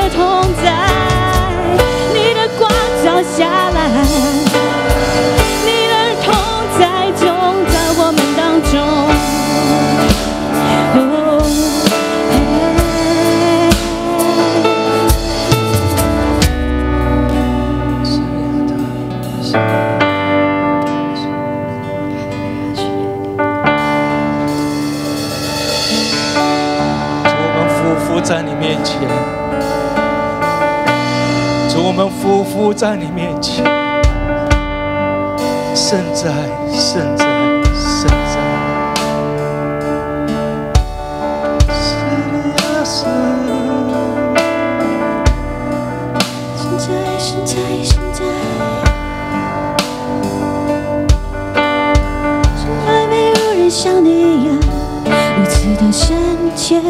的同在，你的光照下来，你的同在总在我们当中。 在你面前，主，我们匍匐在你面前，圣哉，圣哉，圣哉！ 现在，现在，现在，从来没有人像你一样如此的深切。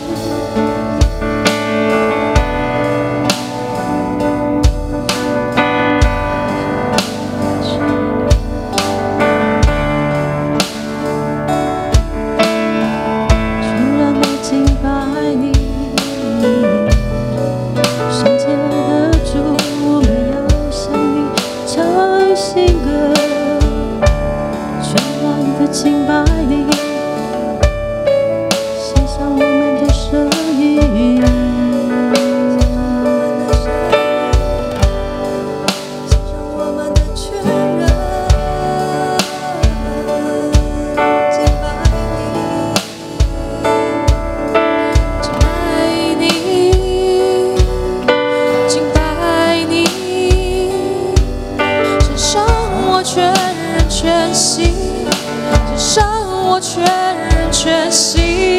敬拜你，献上我们的声音，献上我们的全人，敬拜你，敬拜你，献上我全人全心。让我全人全心，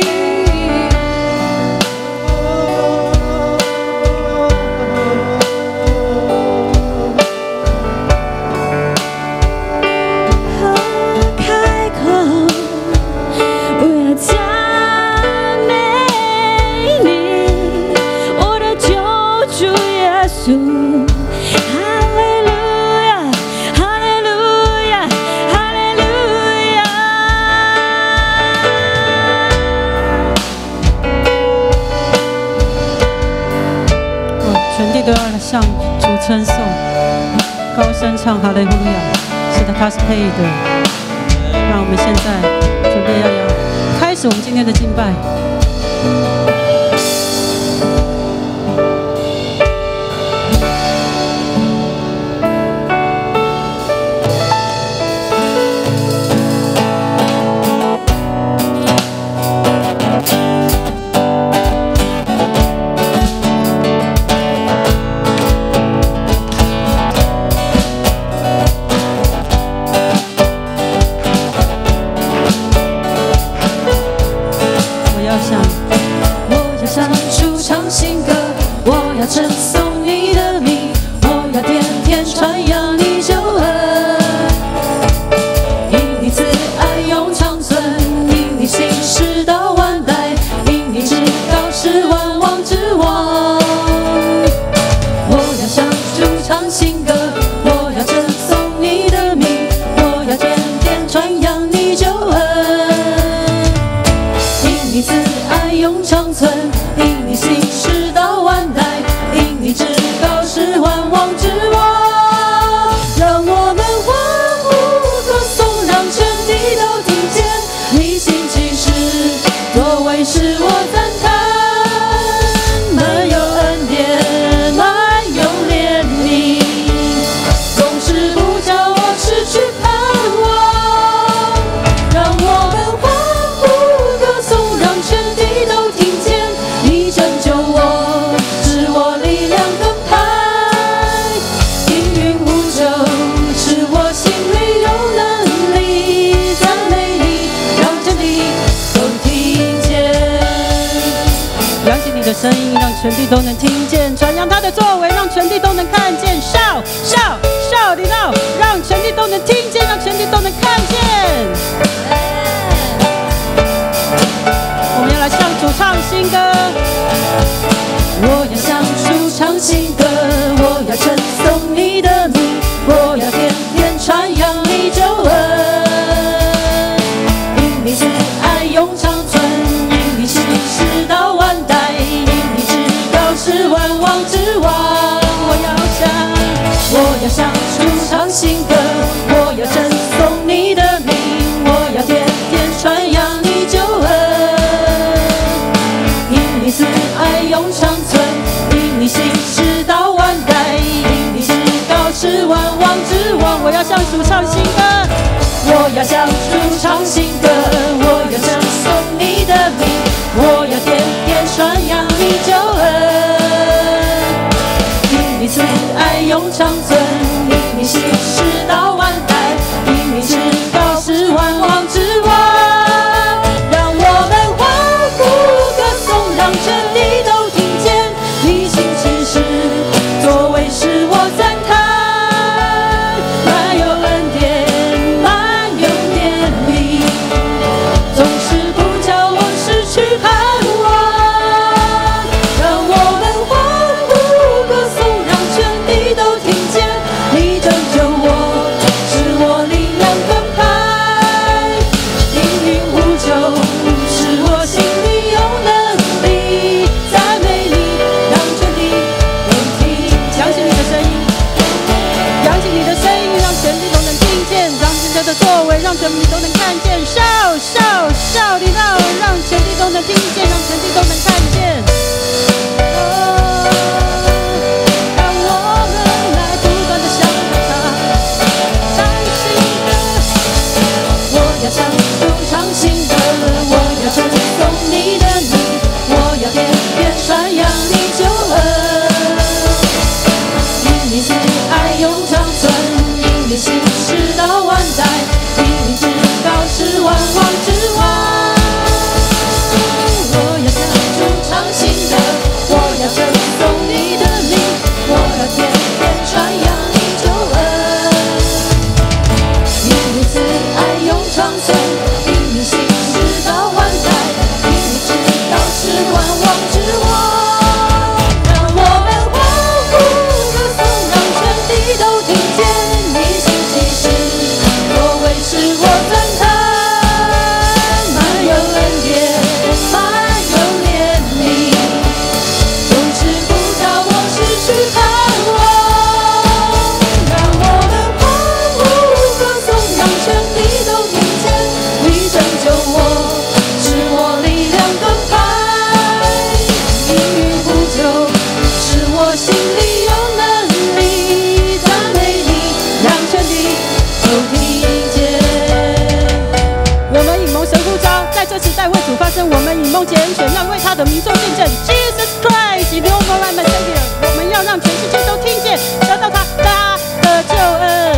开口，我要赞美你，我的救主耶稣。都要向主称颂，高声唱哈利路亚。是的，他是配的。让我们现在准备要开始我们今天的敬拜。称颂你的名，我要天天传扬你救恩。因你慈爱永长存，因你信实到万代，因你至高是万王之王。我要向主唱新歌，我要称颂你的名，我要天天传扬你救恩。因你慈爱永长存，因你信实到万代。你至高是万王之王，让我们欢呼歌颂，让全地都听见你行奇事，作为使我赞叹，满有恩典，满有怜悯，总是不叫我失去盼望。让我们欢呼歌颂，让全地都听见你拯救我，使我力量更派，应允无咎，使我心里有能力赞美你，让全地都听见。扬起你的声音，让全地都能听见，传扬他的作为，让全地都能看见。shout shout shout it out， 让全地都能听见，让全地都能看见。我们要来向主唱新歌。我要向主唱新歌，我要称颂你的名，我要天天传扬你救恩。因你慈爱永长存，因你信实到万代，因你至高是万万王之王。我要向主唱新歌，我要称颂你的名，我要天天传扬你救恩。因你慈爱永长存，因你信实到万代，因你至高是万王之王。我要向主唱新歌，我要向主唱新歌，我要称颂你的名，我要天天传扬你救恩。因你慈爱永长存，因你信实到万代，因你至高是万王之王。让我们欢呼歌颂，让全地都听见你行其事，作为使我赞叹。满有恩典，满有怜悯，总是不叫我失去盼望。让我们欢呼歌颂，让全地都听见你拯救我，使我力量更派。应允呼救，使我心里有能力赞美你，让全地都听。扬起你的声音，扬起你的声音，让全地都能听见，让神的作为，让全地都能看见。shout it out， 让全地都能听见，让全地都能看见。让我们来不断地向着他唱新歌。我要向主唱新歌，我要称颂你的名，我要天天传扬你救恩。因你慈爱永长存，因你信实到万代，因你至高是万王之王。我要向主唱新歌，我要称颂你的名，我要天天传扬你救恩。因你慈爱永长存，因你信实到万代，因你至高是万王之王。让我们欢呼歌颂，让全地都听见你行其事，作为使我赞叹。满有恩典，满有怜悯，总是不叫我失去盼望。让我们欢呼歌颂，让全地都听见你拯救我，使我力量更派。应允呼救，使我心里有能力赞美你，让全地都听见。我们以蒙神呼召，在这时代为主发声。我们以蒙拣选，要为他的名做见证。Jesus Christ is the only one and Savior。我们要让全世界都听见，得到他的救恩。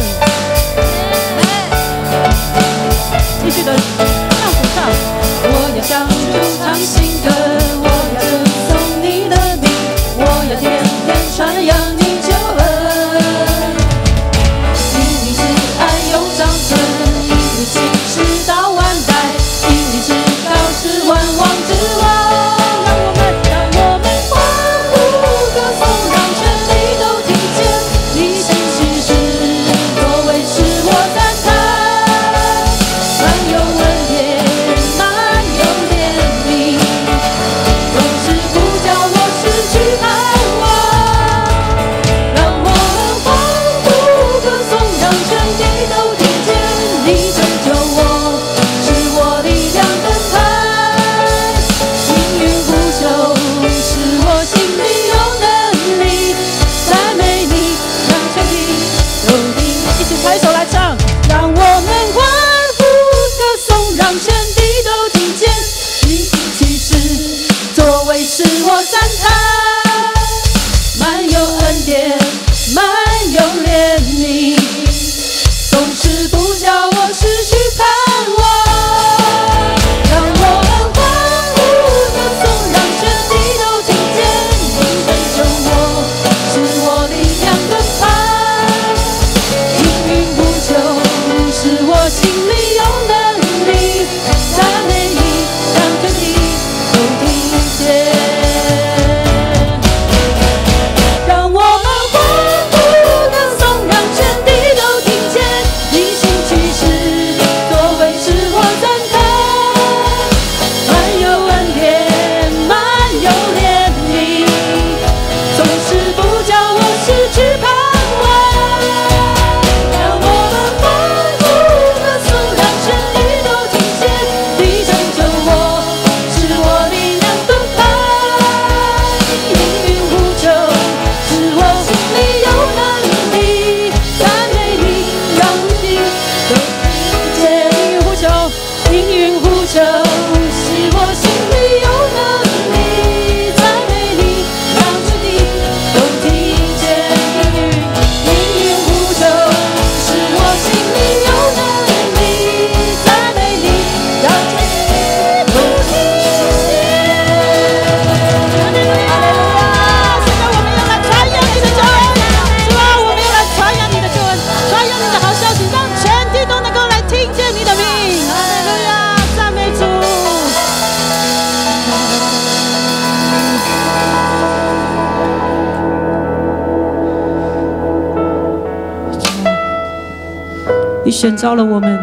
继续的向主唱，我要向主唱新歌，我要称颂你的名，我要天天传扬你救恩。因你慈爱永长存，因你信实到万代，因你至高是万王之王。让我们你选召了我们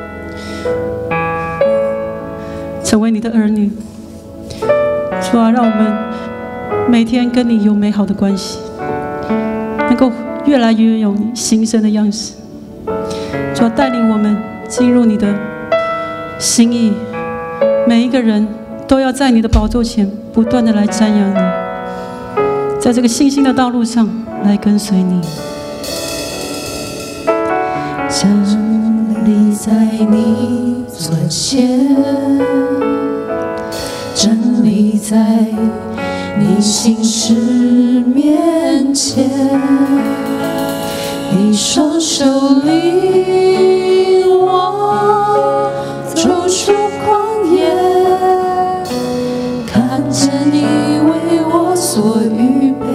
成为你的儿女。主啊，让我们每天跟你有美好的关系，能够越来越有你新生的样式。主啊，带领我们进入你的心意，每一个人都要在你的宝座前不断的来瞻仰你，在这个信心的道路上来跟随你。 站立在你左前，站立在你心事面前，你双手领我走出旷野，看见你为我所预备，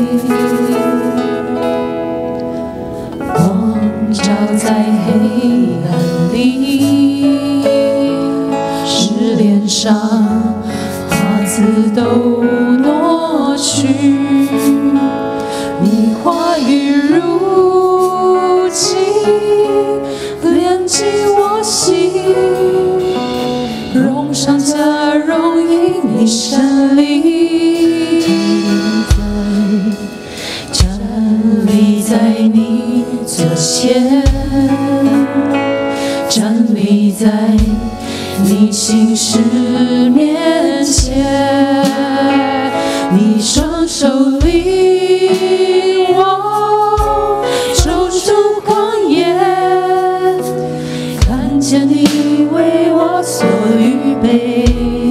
光照在黑暗里，使脸上花子都挪去，你话语如金连进我心，荣上加荣因你神灵，站立在你左前，站立在你心事面前，你双手领我走出旷野，看见你为我所预备，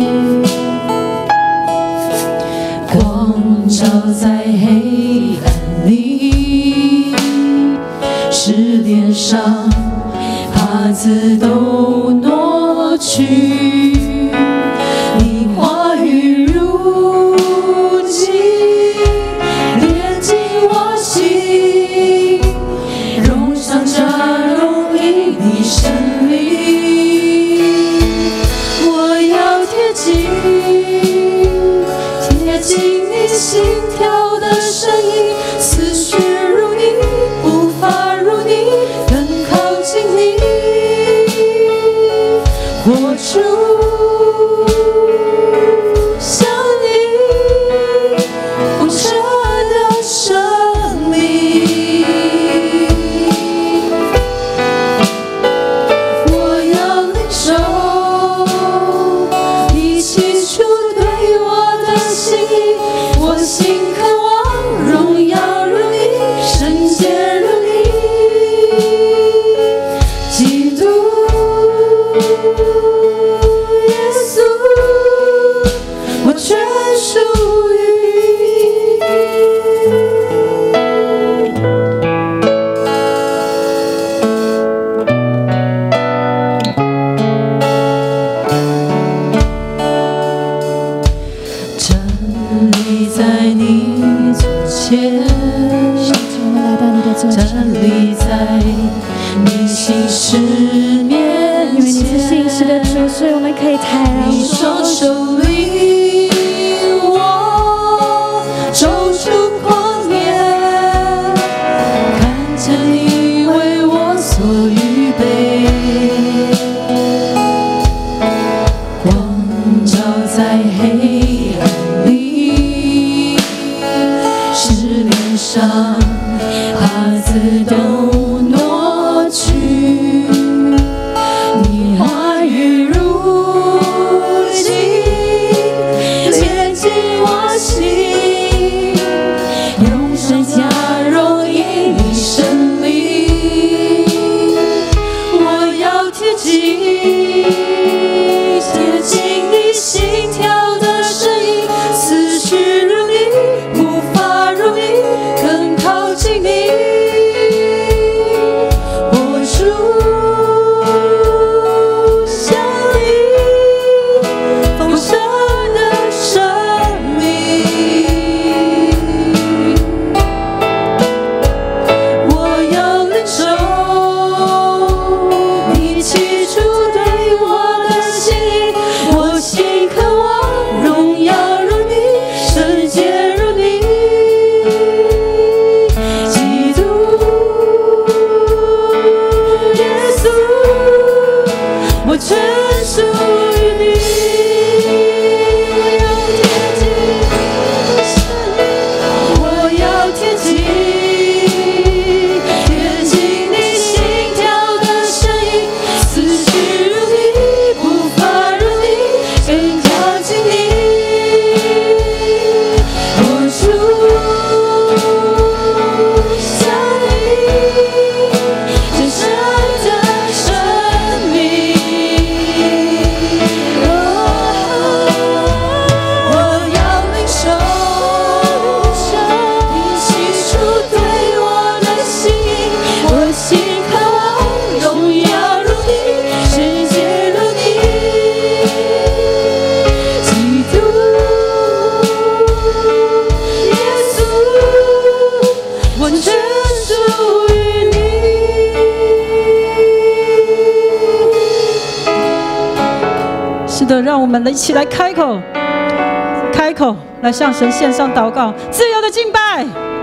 光照在黑暗里，使脸上帕子都挪去，你话语如金连进我心，荣上加荣因你神灵，我要贴近你心跳的声音，思绪如你，步伐如你，更靠近你，活出像你活着的生命。我要领受你起初对我的心意，我心渴望荣耀如你，圣洁如你，基督耶稣，我全属于站立在你左前，站立在你心事面因为你是信实的前， 主，所以我们可以抬来你双手领我走出旷野，看见你为我所预备，光照在黑暗里，使脸上帕子都挪去，你话语如金连进我心，荣上加荣因你神灵，我要贴近你心跳的声音，思绪如你，步伐如你，更靠近你， 让我们一起来开口，来向神献上祷告，自由的敬拜。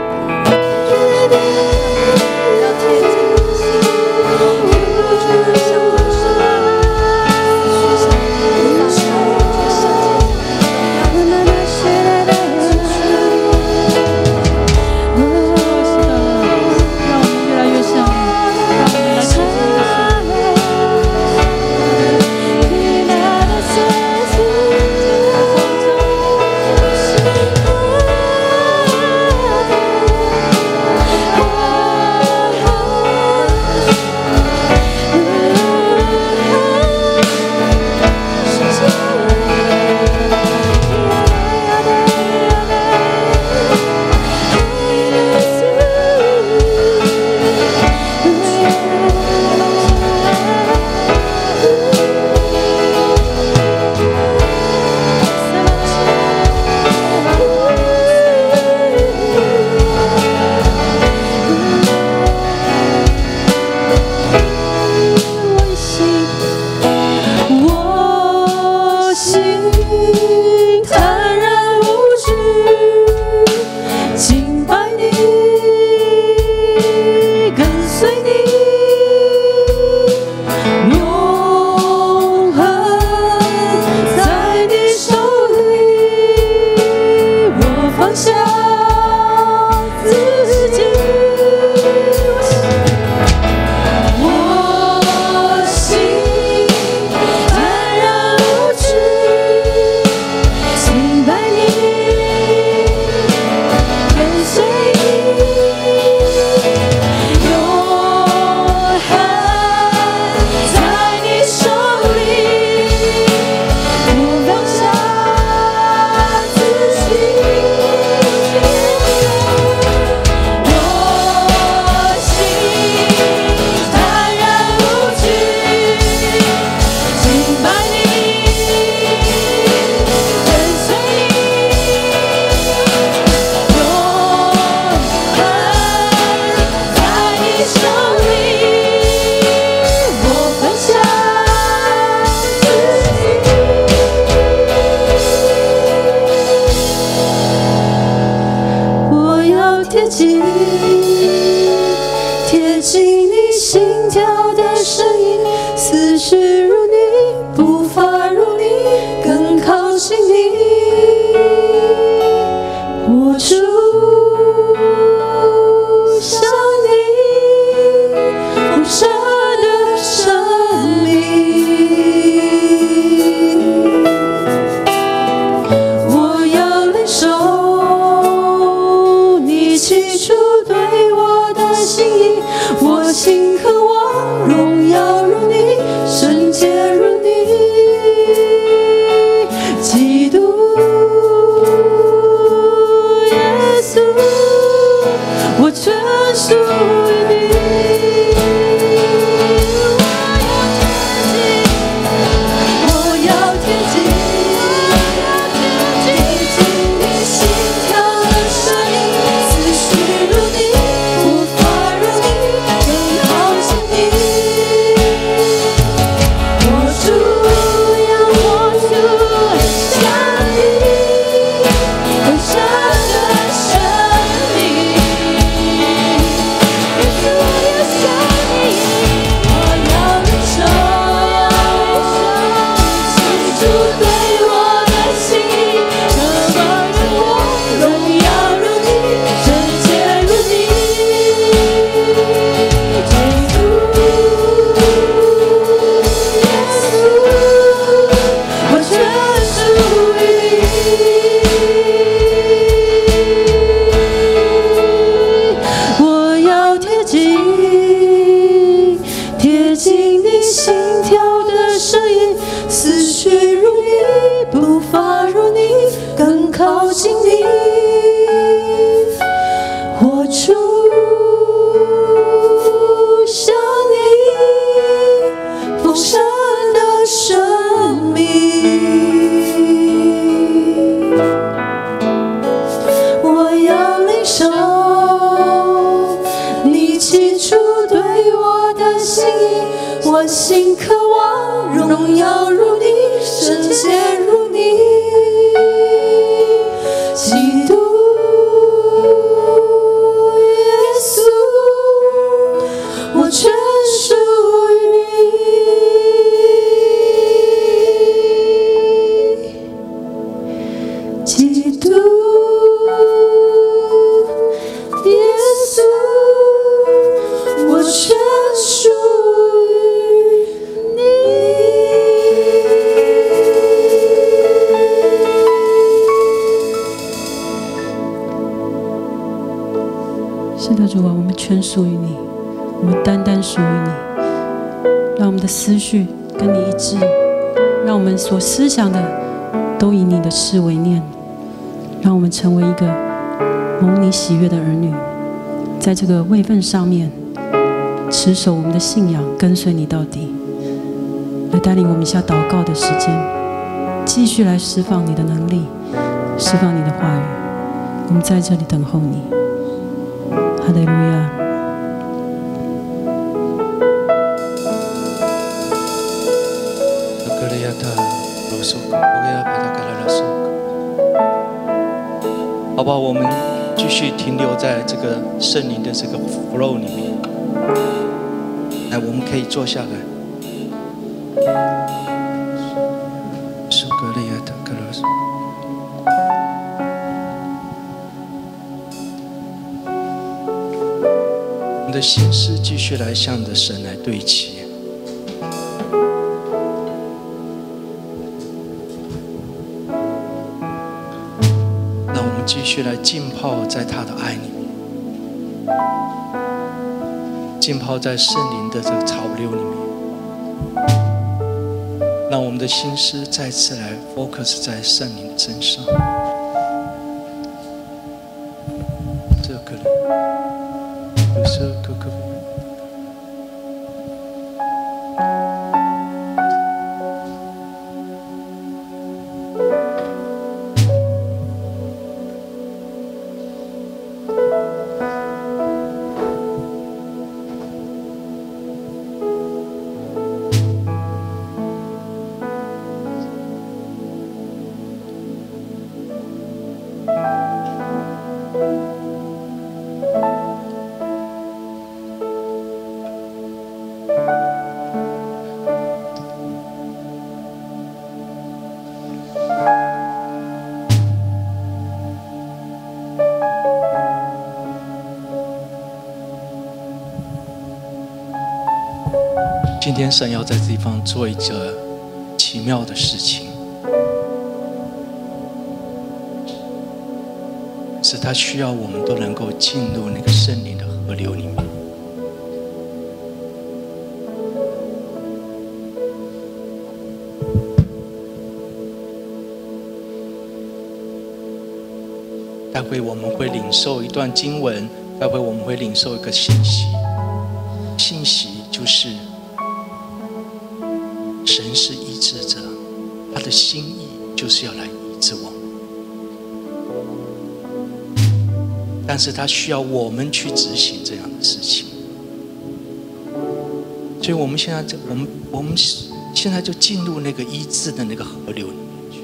贴近你心跳的声音，思绪如你，步伐如你，更靠近你。我主想你丰盛的生命，我要领受你起初对我的心意，我心渴望荣耀如你，圣洁如你，基督耶稣，我全属于你。我要贴近，贴近你心跳的声音，思绪如你，步伐如你，更靠近你。我主仰望主想你丰盛的生命，耶稣我要想你，我要领受起初对我的心意，渴望让我荣耀如你，圣洁如你，基督耶稣，我全属于你。我要贴近，贴近你心跳的声音，思绪如你，步伐如你，更靠近你。我主想你丰盛的生命，我要领受你起初对我的心意，我心渴望荣耀如你，圣洁是的，主啊，我们全属于你，我们单单属于你。让我们的思绪跟你一致，让我们所思想的都以你的事为念，让我们成为一个蒙你喜悦的儿女，在这个位分上面持守我们的信仰，跟随你到底。来带领我们一下祷告的时间，继续来释放你的能力，释放你的话语。我们在这里等候你。哈利路亚。 好不好？我们继续停留在这个圣灵的这个 flow 里面。来，我们可以坐下来。我们的心思继续来向着神来对齐。继续来浸泡在他的爱里面，浸泡在圣灵的这个潮流里面，让我们的心思再次来 focus 在圣灵的身上。这个人，有时候哥哥。今天神要在这地方做一个奇妙的事情，是他需要我们都能够进入那个圣灵的河流里面。待会我们会领受一段经文，待会我们会领受一个信息，信息就是神是医治者，他的心意就是要来医治我们，但是他需要我们去执行这样的事情。所以我们现在现在就进入那个医治的那个河流里面去，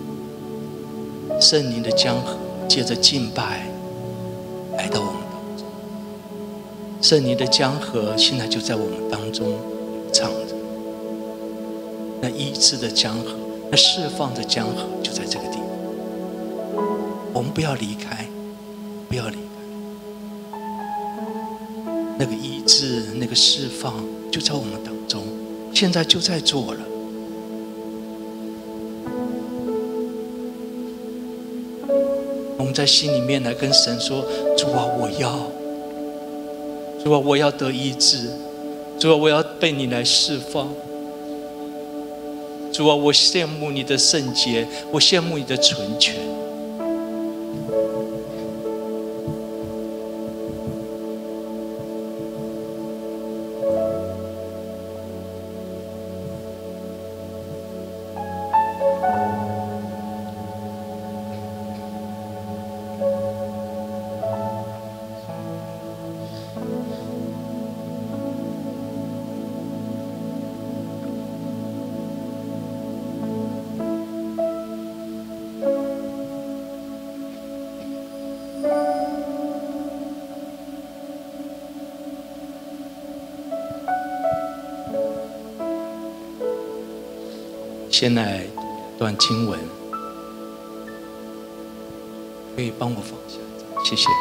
圣灵的江河借着敬拜来到我们当中，圣灵的江河现在就在我们当中唱着。那医治的江河，那释放的江河就在这个地方。我们不要离开，不要离开。那个医治，那个释放就在我们当中，现在就在做了。我们在心里面来跟神说：主啊，我要；主啊，我要得医治；主啊，我要被你来释放。主啊，我羡慕你的圣洁，我羡慕你的纯全。先来一段经文，可以帮我放下，谢谢。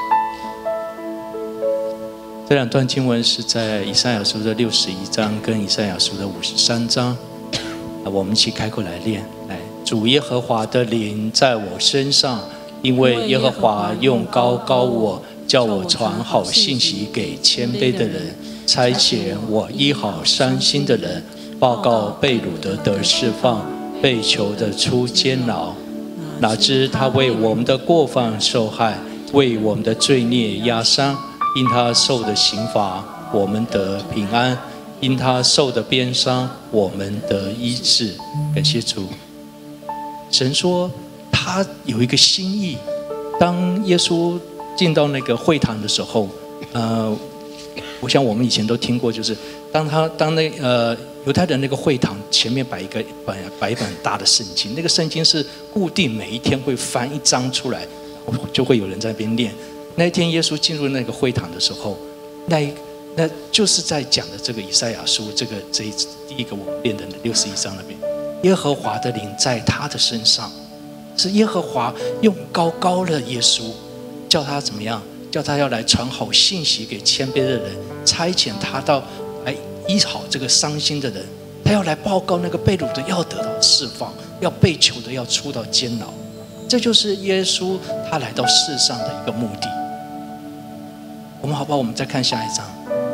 这两段经文是在以赛亚书的61章跟以赛亚书的53章，我们一起开口来念。来，主耶和华的灵在我身上，因为耶和华用膏膏我， 叫我传好信息给谦卑的人，差遣我医好伤心的人，报告被掳的得释放，被囚的出监牢。哪知他为我们的过犯受害，为我们的罪孽压伤。因他受的刑罚，我们得平安；因他受的鞭伤，我们得医治。感谢主。神说他有一个心意，当耶稣进到那个会堂的时候，我想我们以前都听过，就是当犹太人那个会堂前面摆一本很大的圣经，那个圣经是固定每一天会翻一章出来，就会有人在那边念。那一天耶稣进入那个会堂的时候，那就是在讲的这个以赛亚书这第一个我们念的61章那边，耶和华的灵在他的身上，是耶和华用高高的耶稣，叫他怎么样？叫他要来传好信息给谦卑的人，差遣他到来医好这个伤心的人，他要来报告那个被掳的要得到释放，要被囚的要出到监牢。这就是耶稣他来到世上的一个目的。我们好不好？我们再看下一章。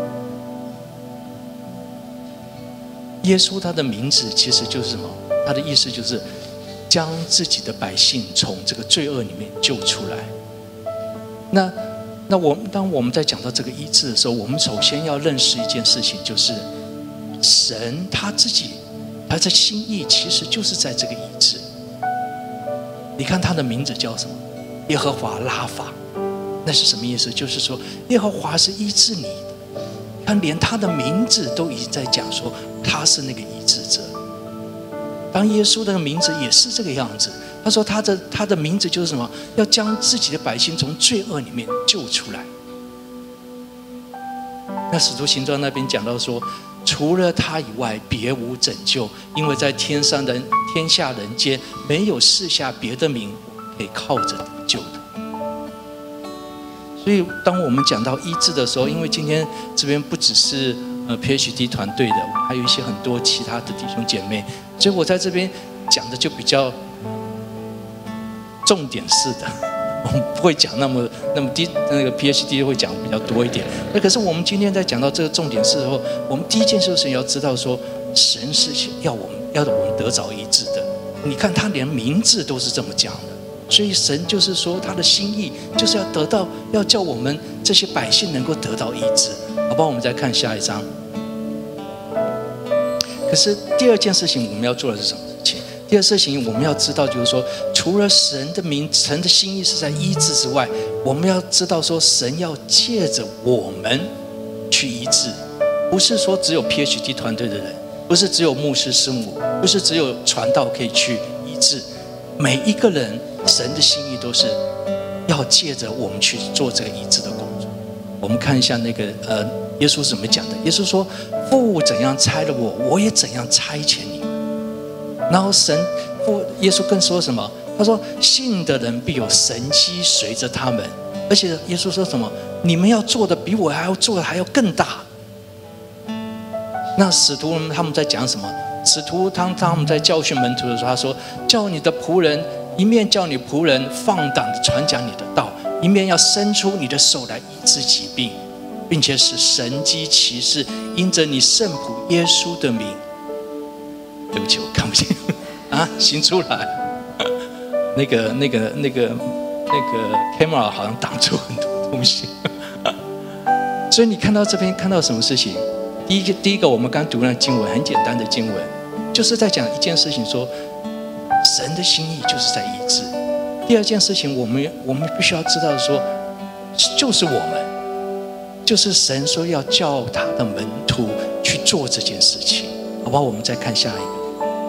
耶稣他的名字其实就是什么？他的意思就是将自己的百姓从这个罪恶里面救出来。当我们在讲到这个医治的时候，我们首先要认识一件事情，就是神他自己他的心意其实就是在这个医治。你看他的名字叫什么？耶和华拉法，那是什么意思？就是说耶和华是医治你的。看连他的名字都已经在讲说他是那个医治者。当耶稣的名字也是这个样子，他说他的名字就是什么？要将自己的百姓从罪恶里面救出来。那使徒行传那边讲到说，除了他以外别无拯救，因为在天下人间没有赐下别的名可以靠着得救的。所以当我们讲到医治的时候，因为今天这边不只是PhD 团队的，还有一些很多其他的弟兄姐妹，所以我在这边讲的就比较重点式的，我们不会讲那么低，那个 PhD 会讲比较多一点。那可是我们今天在讲到这个重点式的时候，我们第一件事是要知道说，神是要我们得着医治的。你看他连名字都是这么讲的，所以神就是说他的心意就是要叫我们这些百姓能够得到医治。好不好？我们再看下一章。可是第二件事情我们要做的是什么事情？第二事情我们要知道，就是说，除了神的心意是在医治之外，我们要知道说，神要借着我们去医治，不是说只有 PhD 团队的人，不是只有牧师师母，不是只有传道可以去医治，每一个人神的心意都是要借着我们去做这个医治的工作。我们看一下那个耶稣是怎么讲的？耶稣说：“父怎样差了我，我也怎样差遣你。”然后耶稣更说什么？他说：“信的人必有神迹随着他们。”而且耶稣说什么？你们要做的比我还要做的还要更大。那使徒他们在讲什么？使徒当他们在教训门徒的时候，他说：“叫你的仆人，一面叫你仆人放胆的传讲你的道，一面要伸出你的手来医治疾病，并且使神迹奇事因着你圣仆耶稣的名。”对不起，我看不见啊，行出来。那个 camera 好像挡住很多东西。所以你看到这边看到什么事情？第一个我们刚读那经文很简单的经文，就是在讲一件事情，说神的心意就是在医治。第二件事情我们必须要知道说，就是我们，就是神说要叫他的门徒去做这件事情，好不好？我们再看下一个。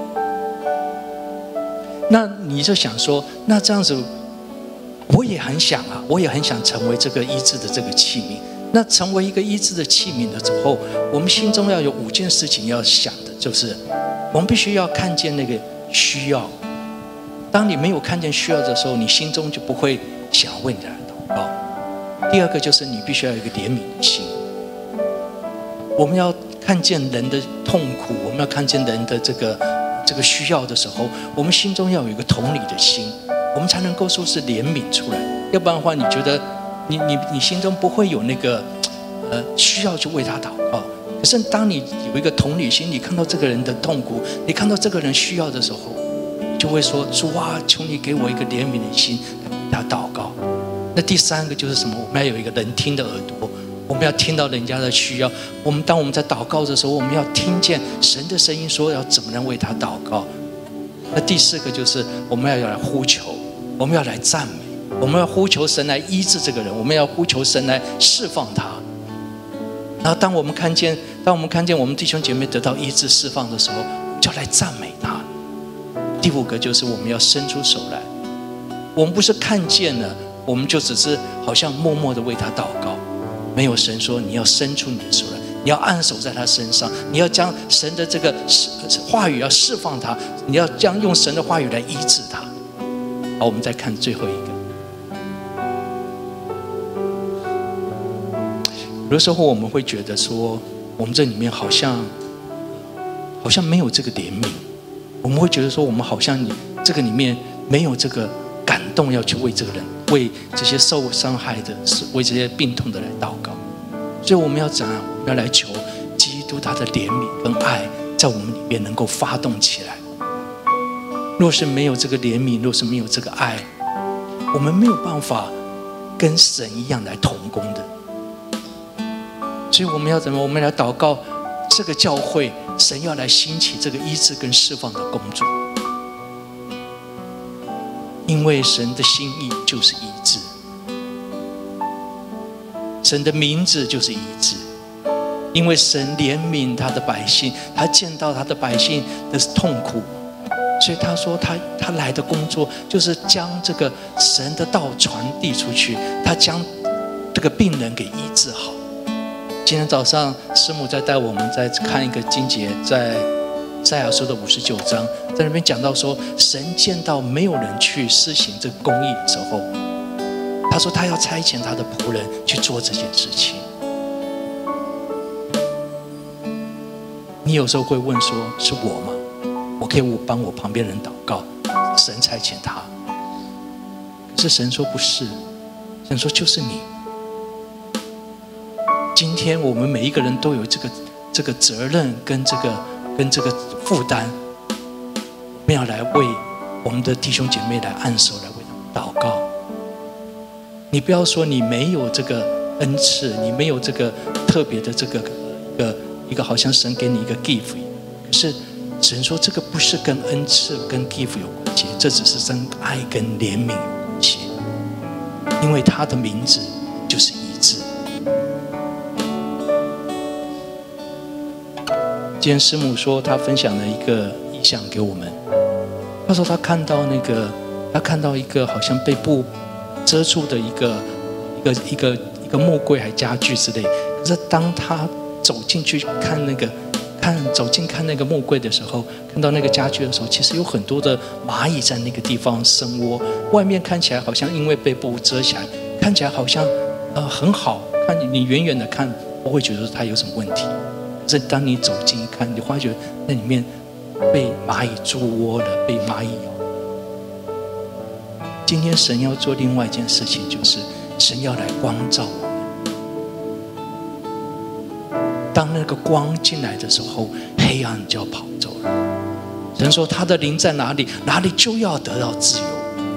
那你就想说，那这样子我也很想成为这个医治的这个器皿。那成为一个医治的器皿的时候，我们心中要有5件事情要想的，就是我们必须要看见那个需要。当你没有看见需要的时候，你心中就不会想为你来祷告。第二个就是你必须要有一个怜悯的心。我们要看见人的痛苦，我们要看见人的这个需要的时候，我们心中要有一个同理的心，我们才能够说是怜悯出来。要不然的话，你觉得你心中不会有那个需要去为他祷告。可是当你有一个同理心，你看到这个人的痛苦，你看到这个人需要的时候，就会说：主啊，求你给我一个怜悯的心，为他祷告。那第三个就是什么？我们要有一个能听的耳朵，我们要听到人家的需要。当我们在祷告的时候，我们要听见神的声音，说要怎么样为他祷告。那第四个就是我们要来呼求，我们要来赞美，我们要呼求神来医治这个人，我们要呼求神来释放他。然后当我们看见我们弟兄姐妹得到医治释放的时候，就要来赞美他。第五个就是我们要伸出手来，我们不是看见了我们就只是好像默默的为他祷告，没有神说你要伸出你的手来，你要按手在他身上，你要将神的这个话语要释放他，你要将用神的话语来医治他。好，我们再看最后一个。有的时候我们会觉得说，我们这里面好像没有这个怜悯，我们会觉得说，我们好像这个里面没有这个感动，要去为这个人，为这些受伤害的，为这些病痛的来祷告。所以我们要怎样？我们要来求基督他的怜悯跟爱，在我们里面能够发动起来。若是没有这个怜悯，若是没有这个爱，我们没有办法跟神一样来同工的。所以我们要怎么？我们来祷告，这个教会神要来兴起这个医治跟释放的工作，因为神的心意就是医治，神的名字就是医治。因为神怜悯他的百姓，他见到他的百姓的痛苦，所以他说他来的工作就是将这个神的道传递出去，他将这个病人给医治好。今天早上师母在带我们再看一个经节，在以赛亚书的59章，在那边讲到说，神见到没有人去施行这个公义的时候，他说他要差遣他的仆人去做这件事情。你有时候会问说，是我吗？我可以帮我旁边人祷告，神差遣他。可是神说不是，神说就是你。今天我们每一个人都有这个责任跟这个负担，我们要来为我们的弟兄姐妹来按手，来为他们祷告。你不要说你没有这个恩赐，你没有这个特别的这个一个好像神给你一个 gift， 可是神说这个不是跟恩赐跟 gift 有关系，这只是跟爱跟怜悯有关系，因为他的名字就是医治。今天师母说，她分享了一个意象给我们。她说她看到一个好像被布遮住的一个木柜还家具之类。可是当她走进去看那个木柜的时候，看到那个家具的时候，其实有很多的蚂蚁在那个地方生窝。外面看起来好像因为被布遮起来，看起来好像很好，看你远远的看不会觉得它有什么问题。可是当你走近一看，你发觉那里面被蚂蚁筑窝了，被蚂蚁咬。今天神要做另外一件事情，就是神要来光照我们。当那个光进来的时候，黑暗就要跑走了。神说他的灵在哪里，哪里就要得到自由。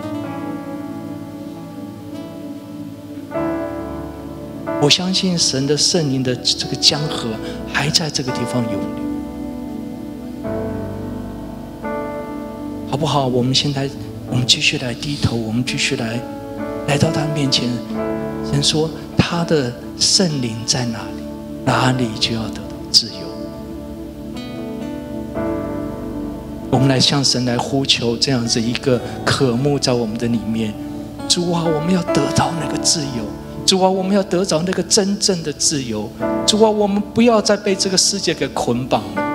我相信神的圣灵的这个江河还在这个地方涌流，好不好？我们继续来低头，我们继续来到他面前。神说他的圣灵在哪里，哪里就要得到自由。我们来向神来呼求这样子一个渴慕在我们的里面。主啊，我们要得到那个自由。主啊，我们要得着那个真正的自由。主啊，我们不要再被这个世界给捆绑了。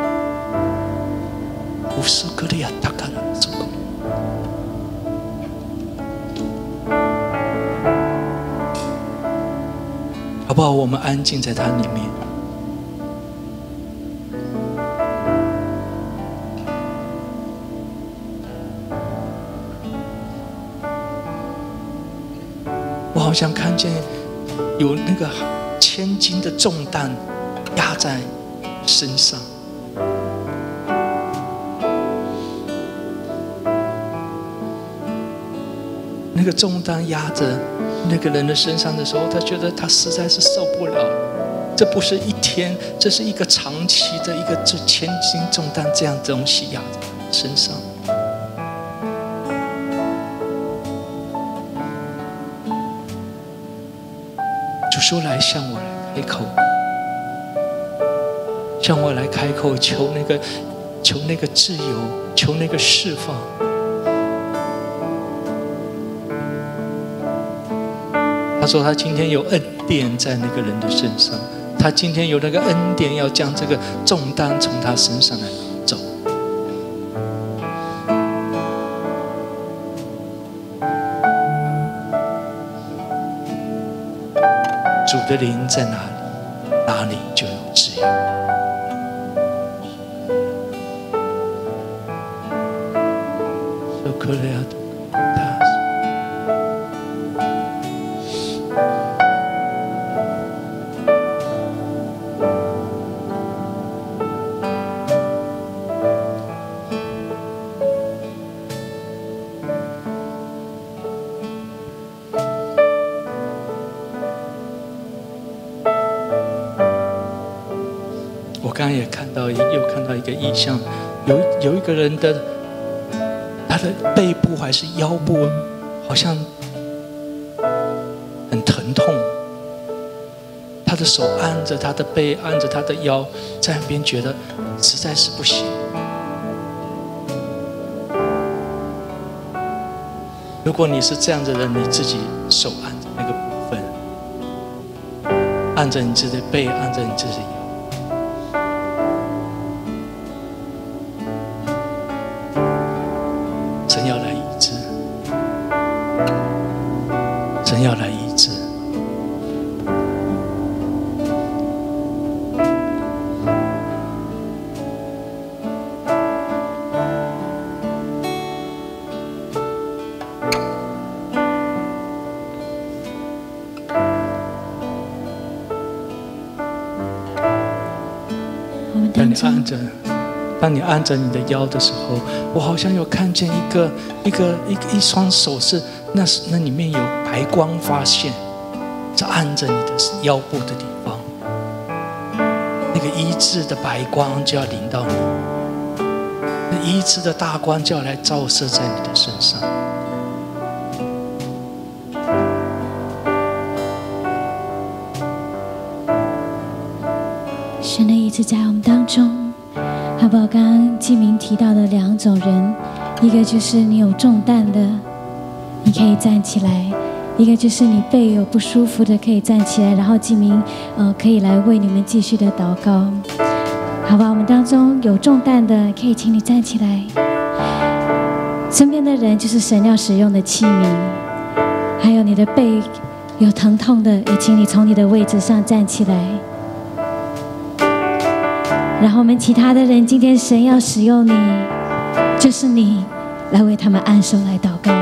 好不好？我们安静在它里面。我好像看见有那个千斤的重担压在身上。那个重担压着那个人的身上的时候，他觉得他实在是受不了了。这不是一天，这是一个长期的一个这千斤重担这样东西压在身上。主说：“来向我来开口，向我来开口，求那个自由，求那个释放。”他说：“他今天有恩典在那个人的身上，他今天有那个恩典，要将这个重担从他身上来拿走。”主的灵在哪里，哪里就有自由。我刚刚也又看到一个意象，有一个人的他的背部还是腰部，好像很疼痛。他的手按着他的背，按着他的腰，在那边觉得实在是不行。如果你是这样的人，你自己手按着那个部分，按着你自己的背，按着你自己的腰。神要来医治，神要来医治。当你按着你的腰的时候，我好像有看见一双手是那里面有白光发现，是按着你的腰部的地方，那个医治的白光就要临到你，那医治的大光就要来照射在你的身上。 神的医治在我们当中。好不好？刚刚季明提到的两种人，一个就是你有重担的，你可以站起来；一个就是你背有不舒服的，可以站起来。然后季明可以来为你们继续的祷告，好吧？我们当中有重担的，可以请你站起来。身边的人就是神要使用的器皿，还有你的背有疼痛的，也请你从你的位置上站起来。然后我们其他的人，今天神要使用你，就是你来为他们按手来祷告。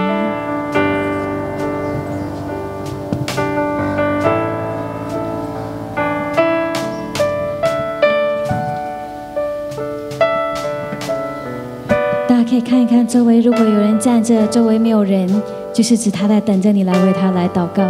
大家可以看一看周围，如果有人站着，周围没有人，就是指他在等着你来为他来祷告。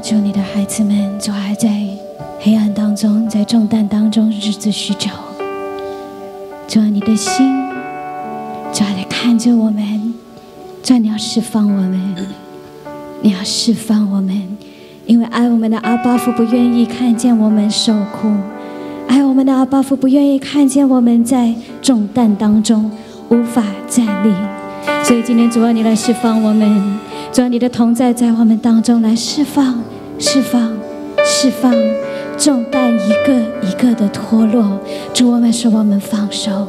主，你的孩子们主还在黑暗当中，在重担当中日子许久。主啊，你的心主还在看着我们，主啊，你要释放我们，你要释放我们，因为爱我们的阿爸父不愿意看见我们受苦，爱我们的阿爸父不愿意看见我们在重担当中无法站立。所以今天主啊，你来释放我们，主啊，你的同在在我们当中来释放重担一个一个的脱落。主，我们说我们放手，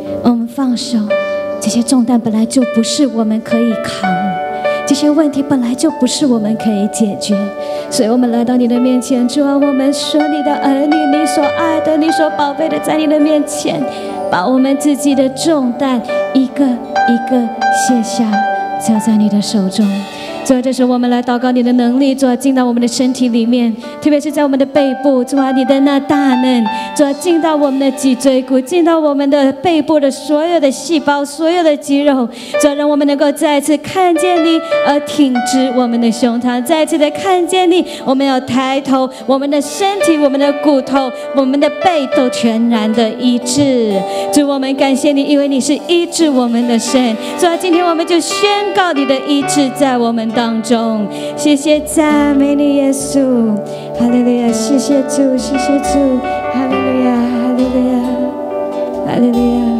这些重担本来就不是我们可以扛，这些问题本来就不是我们可以解决，所以我们来到你的面前。主啊，我们说你的儿女，你所爱的，你所宝贝的，在你的面前把我们自己的重担一个一个卸下，交在你的手中。主啊，这时候我们来祷告你的能力，主啊，进到我们的身体里面，特别是在我们的背部，主啊，你的那大能，主啊，进到我们的脊椎骨，进到我们的背部的所有的细胞，所有的肌肉，主啊，让我们能够再一次看见你，而挺直我们的胸膛，再一次的看见你，我们要抬头，我们的身体，我们的骨头，我们的背都全然的医治。主，我们感谢你，因为你是医治我们的神。主啊，今天我们就宣告你的医治在我们当中。谢谢赞美你耶稣，哈利路亚！谢谢主，谢谢主，哈利路亚，哈利路亚，哈利路亚，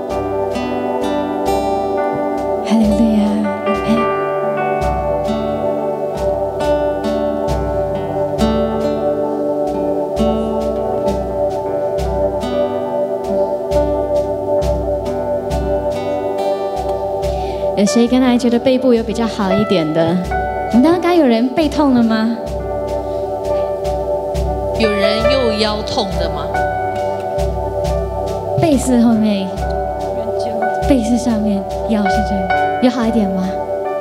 哈利路亚，阿门。有谁刚才觉得背部有比较好一点的？我们刚刚有人背痛了吗？ 有人又腰痛的吗？ 背是后面，背是上面，腰是这个，有好一点吗？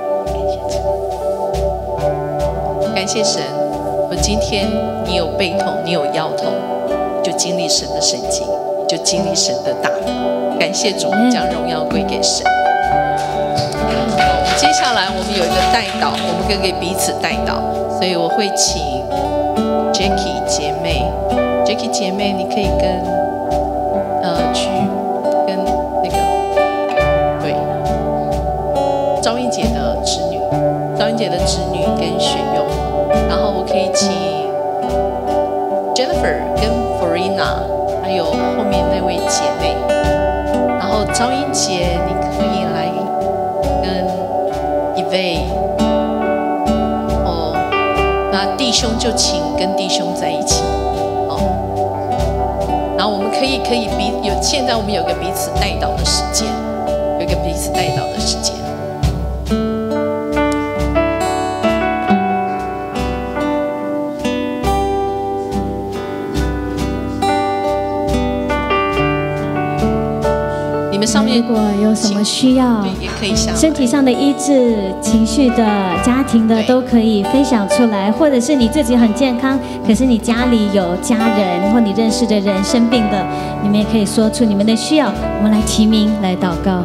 感谢神，我今天你有背痛，你有腰痛，就经历神的神迹，就经历神的大能。感谢主，将荣耀归给神。接下来我们有一个代祷，我们可以彼此代祷，所以我会请 Jackie 姐妹，你可以去跟那个对赵英姐的侄女跟选用，然后我可以请 Jennifer 跟 Farina， 还有后面那位姐妹，然后赵英姐你可以来跟那弟兄就请跟弟兄在一起，然后我们可以现在我们有个彼此代祷的时间，你们上面如果有什么需要， 也可以想身体上的医治、情绪的、家庭的都可以分享出来，或者是你自己很健康，可是你家里有家人或你认识的人生病的，你们也可以说出你们的需要，我们来提名来祷告。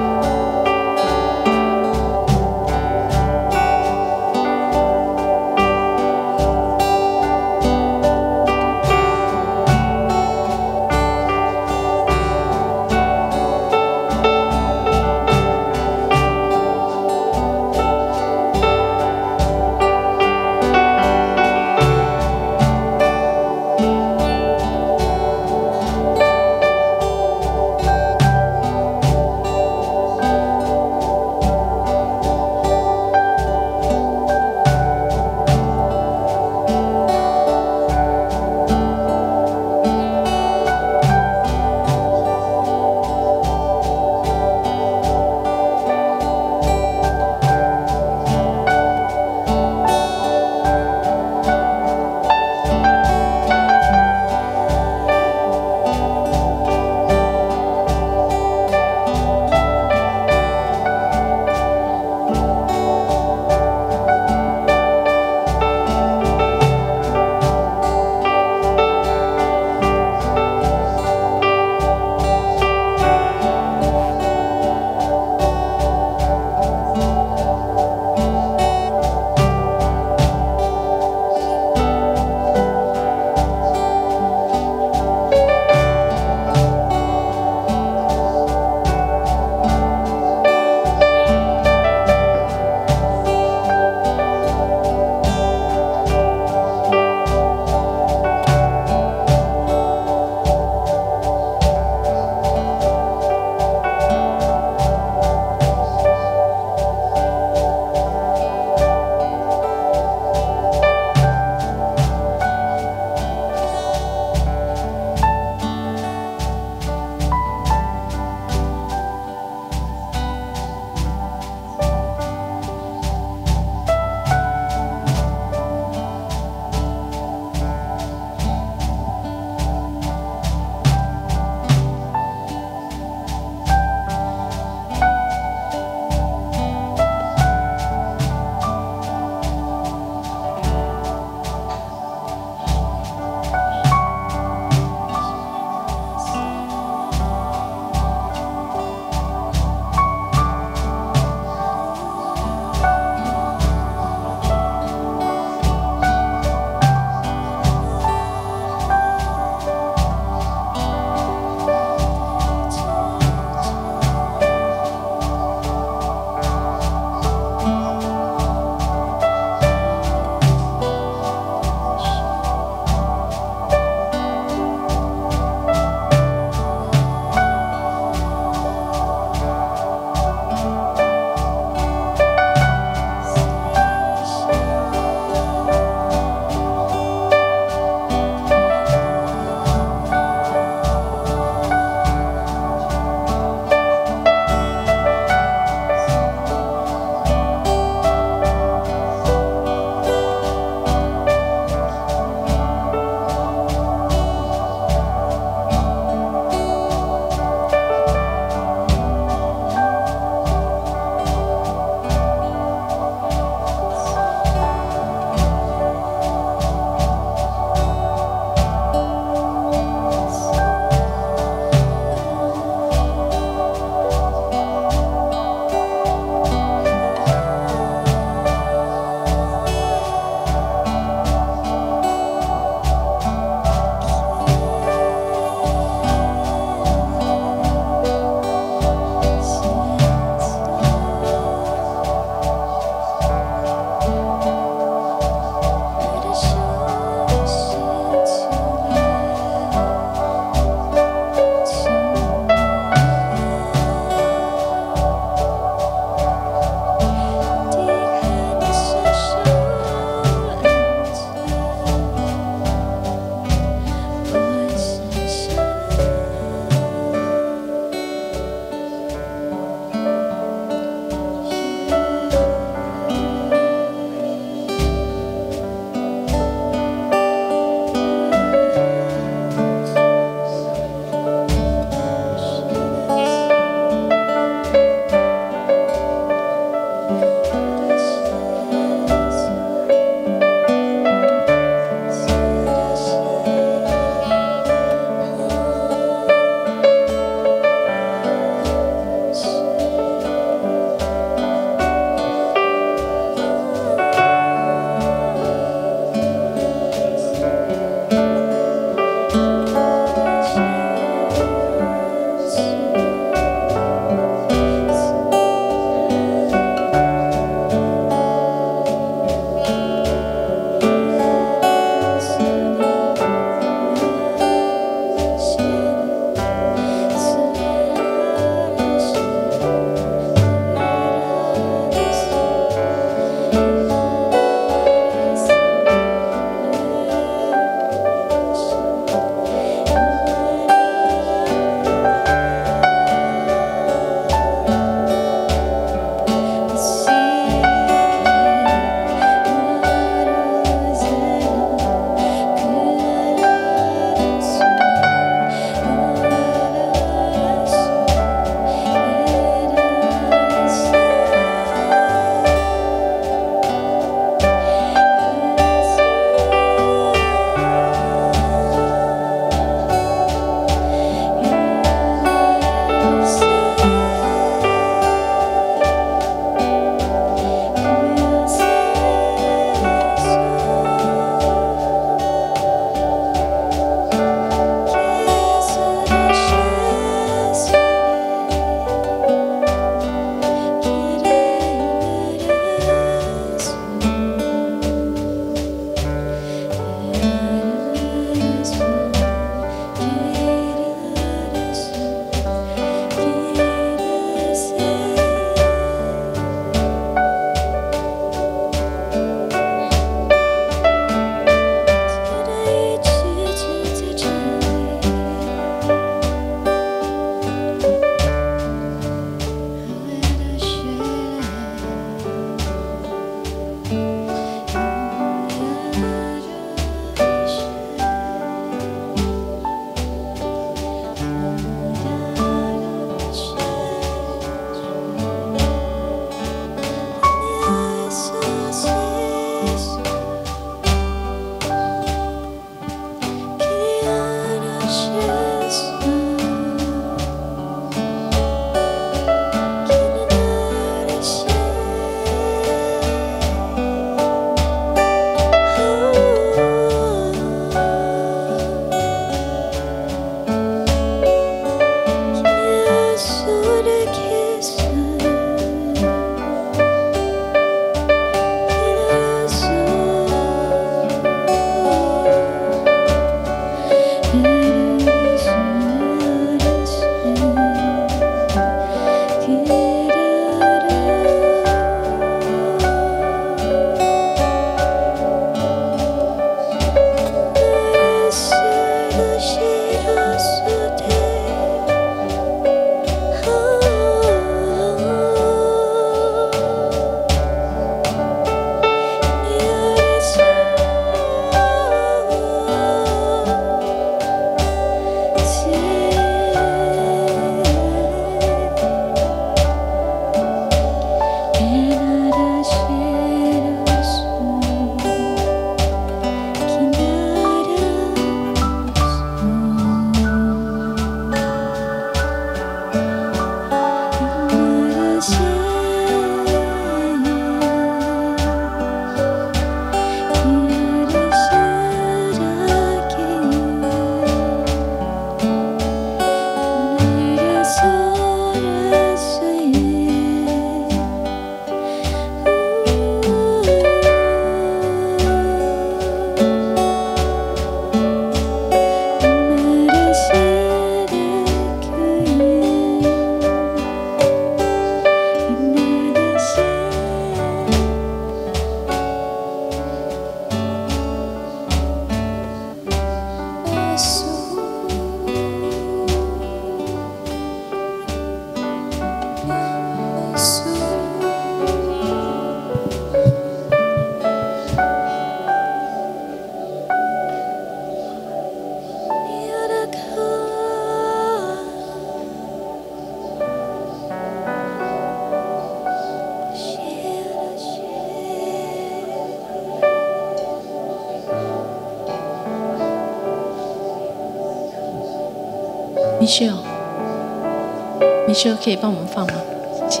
Michelle 可以帮我们放吗？谢谢。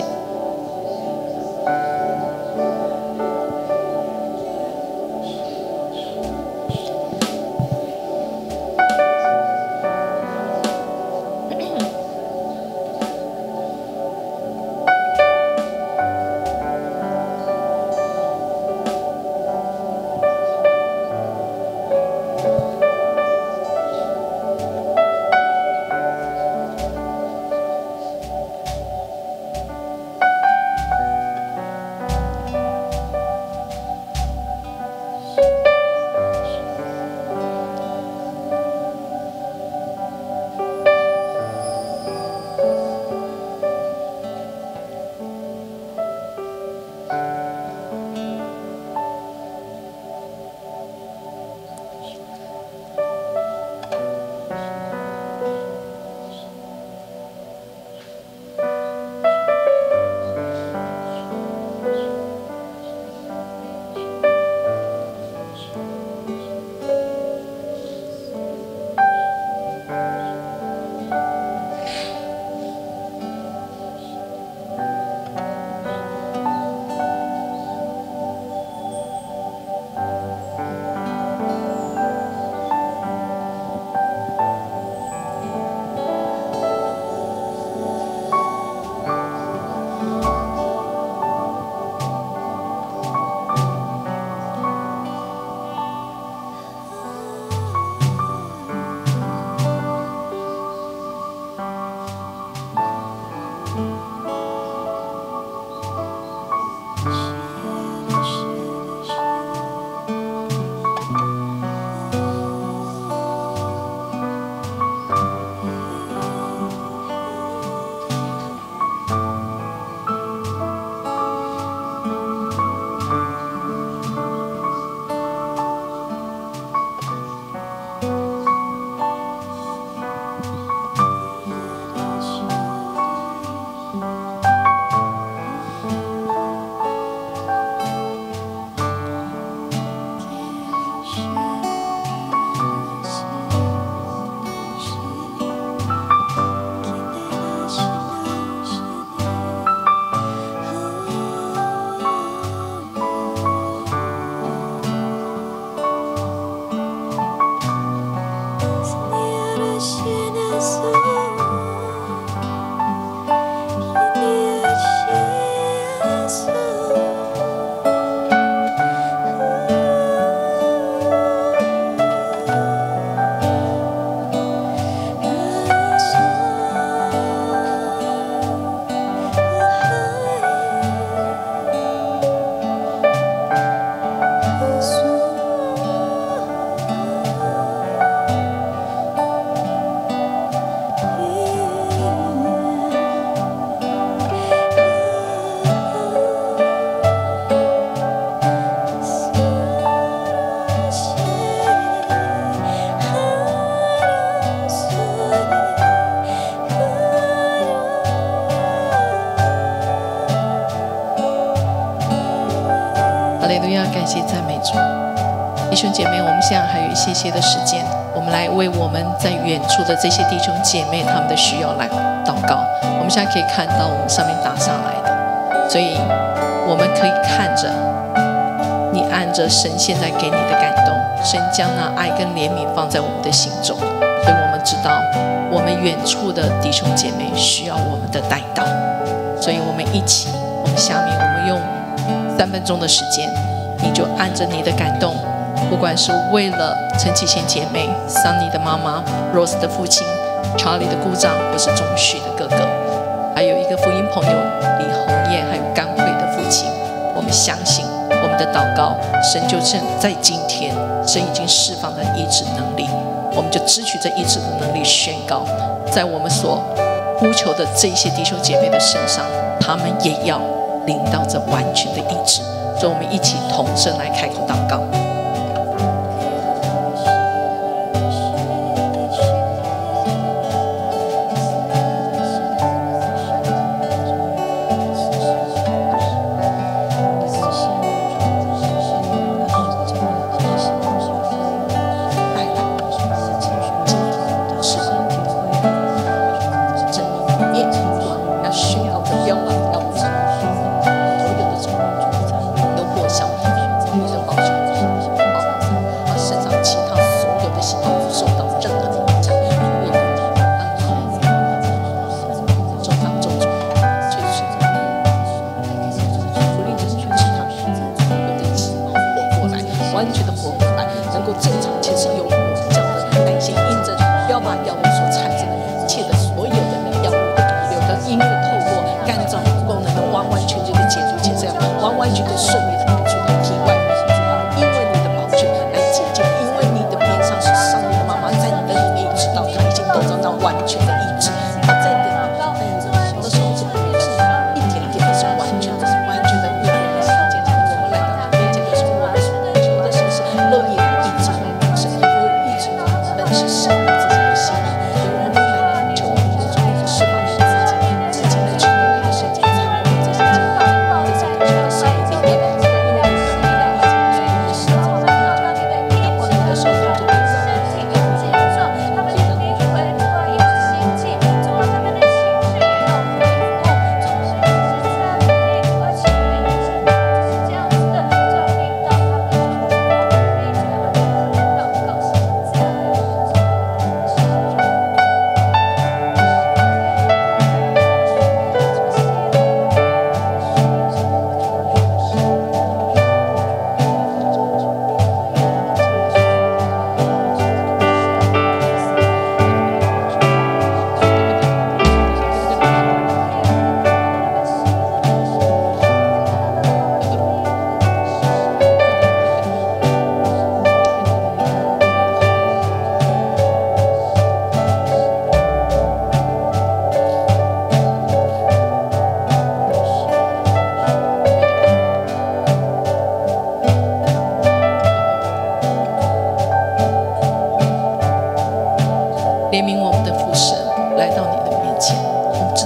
感谢赞美主，弟兄姐妹，我们现在还有一些的时间，我们来为我们在远处的这些弟兄姐妹他们的需要来祷告。我们现在可以看到我们上面打上来的，所以我们可以看着你按着神现在给你的感动，神将那爱跟怜悯放在我们的心中，所以我们知道我们远处的弟兄姐妹需要我们的代祷，所以我们一起，我们下面我们用3分钟的时间，你就按着你的感动，不管是为了陈启贤姐妹、桑尼的妈妈、Rose 的父亲、Charlie 的姑丈，或是钟旭的哥哥，还有一个福音朋友李红叶，还有甘慧的父亲，我们相信我们的祷告，神就在今天，神已经释放了医治能力，我们就支取这医治的能力，宣告在我们所呼求的这些弟兄姐妹的身上，他们也要领到这完全的医治。所以我们一起同声来开口祷告。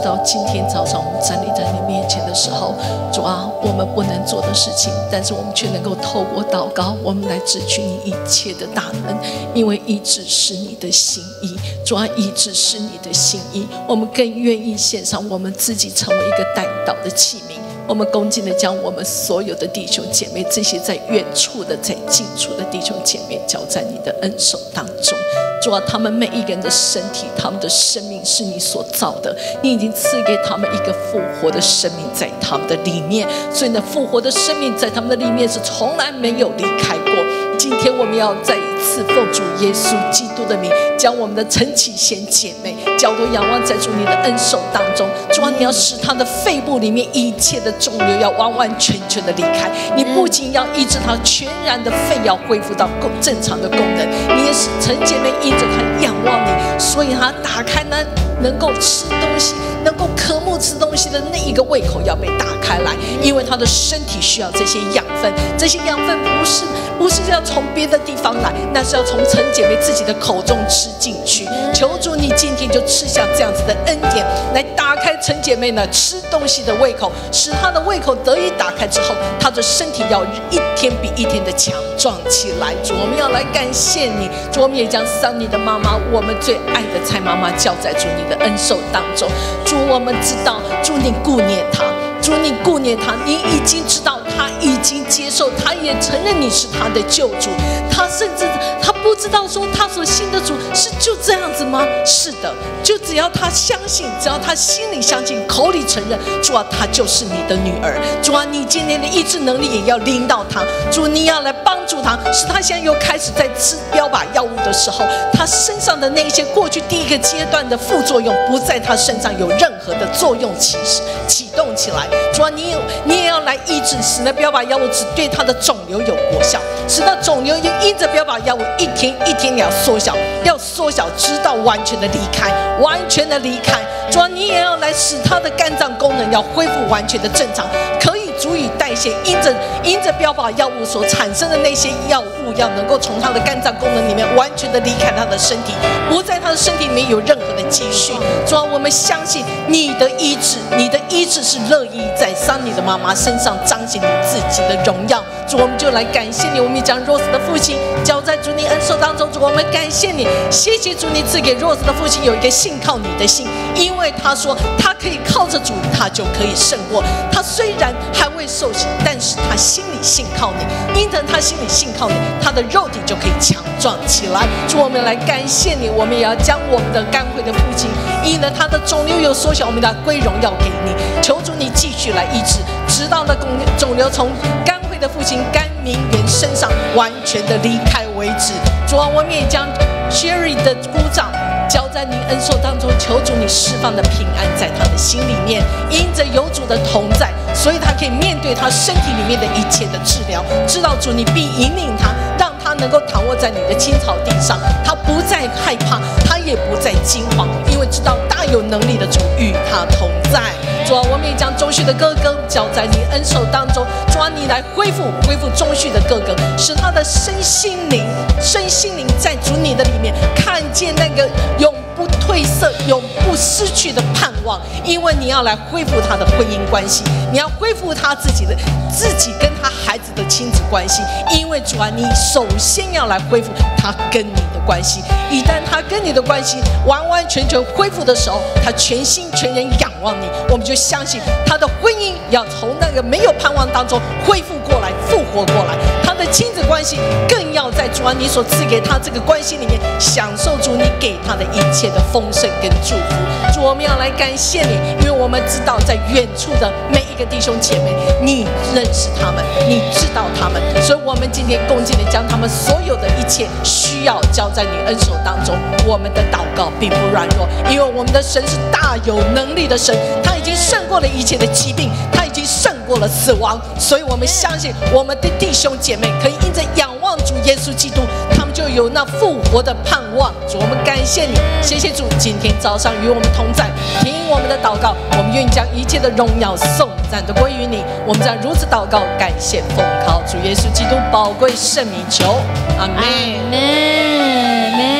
道今天早上我们站立在你面前的时候，主啊，我们不能做的事情，但是我们却能够透过祷告，我们来支取你一切的大能，因为医治是你的心意，主啊，医治是你的心意，我们更愿意献上我们自己，成为一个代祷的器皿。我们恭敬地将我们所有的弟兄姐妹，这些在远处的、在近处的弟兄姐妹，交在你的恩手当中。主啊，他们每一个人的身体，他们的生命是你所造的，你已经赐给他们一个复活的生命在他们的里面，所以呢，复活的生命在他们的里面是从来没有离开过。今天我们要再一次奉主耶稣基督的名，将我们的陈启贤姐妹交托仰望在主你的恩手当中。主啊，你要使她的肺部里面一切的肿瘤要完完全全的离开，你不仅要医治她全然的肺要恢复到正常的功能，你也使陈姐妹因着她仰望你，所以她打开那能够吃东西、能够渴慕吃东西的那一个胃口要被打开来，因为她的身体需要这些养分，这些养分不是要从别的地方来，那是要从陈姐妹自己的口中吃进去。求主你今天就吃下这样子的恩典，来打开陈姐妹呢吃东西的胃口，使她的胃口得以打开之后，她的身体要一天比一天的强壮起来。主，我们要来感谢你，主，我们也将桑尼的妈妈，我们最爱的蔡妈妈交在主你的恩手当中。主，我们知道，主你顾念她，主你顾念她，你已经知道，她已经接受，她也承认你是她的救主，她甚至她不知道说她所信的主是就这样子吗？是的，就只要她相信，只要她心里相信，口里承认，主啊，她就是你的女儿。主啊，你今天的医治能力也要临到她，主你要来帮助她，使她现在又开始在吃标靶药物的时候，她身上的那些过去第一个阶段的副作用不在她身上有任何的作用启动起来。主啊，你也要来医治，使那标靶药物只对她的肿瘤有果效，使那肿瘤因着标靶药物一天一天要缩小，直到完全的离开，完全的离开。主啊，你也要来使她的肝脏功能要恢复完全的正常，可以足以代谢因着标靶药物所产生的那些药物，要能够从她的肝脏功能里面完全的离开她的身体，不在她的身体里面有任何的继续。主啊，我们相信你的医治，你的医治是乐意在桑尼的妈妈身上彰显你自己的荣耀。主，我们就来感谢你，我们也将 Rose 的父亲交在主你恩手当中。主，我们感谢你，谢谢主你赐给 Rose 的父亲有一个信靠你的心，因为他说他可以靠着主，他就可以胜过。他虽然还未受洗，但是他心里信靠你，因着他心里信靠你，他的肉体就可以强壮起来。主，我们来感谢你，我们也要将我们的肝会的父亲，因为他的肿瘤有缩小，我们要归荣耀给你。求主你继续来医治，直到那肿瘤从肝会的父亲甘明元身上完全的离开为止。主啊，我们也将 Sherry 的鼓掌交在你恩手当中，求主你释放的平安在他的心里面，因着有主的同在，所以他可以面对他身体里面的一切的治疗，知道主你必引领他，让他能够躺卧在你的青草地上，他不再害怕，他也不再惊慌，因为知道大有能力的主与他同在。主啊，我们也将钟旭的哥哥交在你恩手当中，主啊，你来恢复钟旭的哥哥，使他的身心灵在主你的里面看见那个永不褪色、永不失去的盼望，因为你要来恢复他的婚姻关系，你要恢复他自己跟他孩子的亲子关系，因为主啊，你首先要来恢复他跟你的关系。一旦他跟你的关系完完全全恢复的时候，他全心全人仰望你，我们就相信他的婚姻要从那个没有盼望当中恢复过来、复活过来，他的亲子关系更要在主啊你所赐给他这个关系里面享受主你给他的一切的丰盛跟祝福。主，我们要来感谢你，因为我们知道在远处的每一个弟兄姐妹，你认识他们，你知道他们，所以我们今天恭敬地将他们所有的一切需要交在你恩手当中。我们的祷告并不软弱，因为我们的神是大有能力的神，他已经胜过了一切的疾病，他已经胜过了死亡，所以我们相信我们的弟兄姐妹可以因着仰望主耶稣基督，他们就有那复活的盼望。主，我们感谢你，谢谢主今天早上与我们同在，听我们的祷告，我们愿意将一切的荣耀颂赞都归于你。我们将如此祷告感谢奉靠主耶稣基督宝贵圣名求，阿们。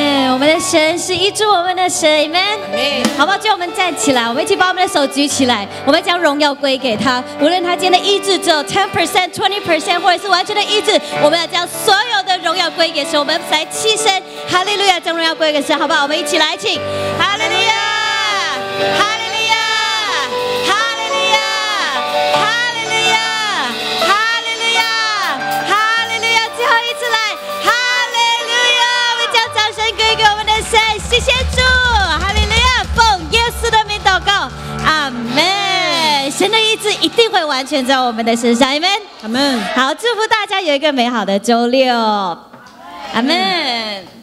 们的神是医治我们的神 ，Amen。好不好？就我们站起来，我们一起把我们的手举起来，我们将荣耀归给他。无论他今天的医治只有10%、20%，或者是完全的医治，我们要将所有的荣耀归给神。我们来起身，哈利路亚，将荣耀归给神，好不好？我们一起来，请哈利路亚，哈利路亚，哈利路亚，哈利路亚，哈利路亚，哈利路亚，最后一次来，哈利路亚，我们将掌声归给我们的神，谢谢主，哈利路亚，奉耶稣的名祷告，阿门。神的医治一定会完全在我们的身上，阿门，阿门。好，祝福大家有一个美好的周六，阿门。